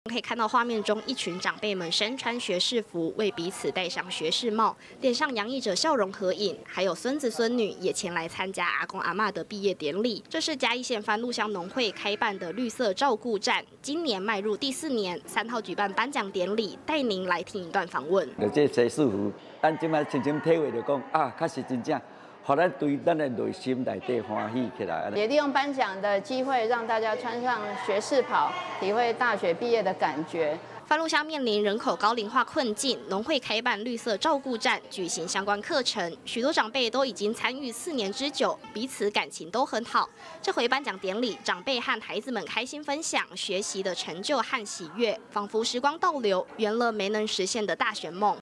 可以看到画面中，一群长辈们身穿学士服，为彼此戴上学士帽，脸上洋溢着笑容合影。还有孙子孙女也前来参加阿公阿嬷的毕业典礼。这是嘉义县番路乡农会开办的绿色照顾站，今年迈入第4年，3号举办颁奖典礼，带您来听一段访问。 这学士服，咱即摆深深体会着讲啊，确实真正。 互咱对咱的内心内底欢喜起来。 也利用颁奖的机会，让大家穿上学士袍，体会大学毕业的感觉。 番路乡面临人口高龄化困境，农会开办绿色照顾站，举行相关课程，许多长辈都已经参与4年之久，彼此感情都很好。这回颁奖典礼，长辈和孩子们开心分享学习的成就和喜悦，仿佛时光倒流，圆了没能实现的大学梦。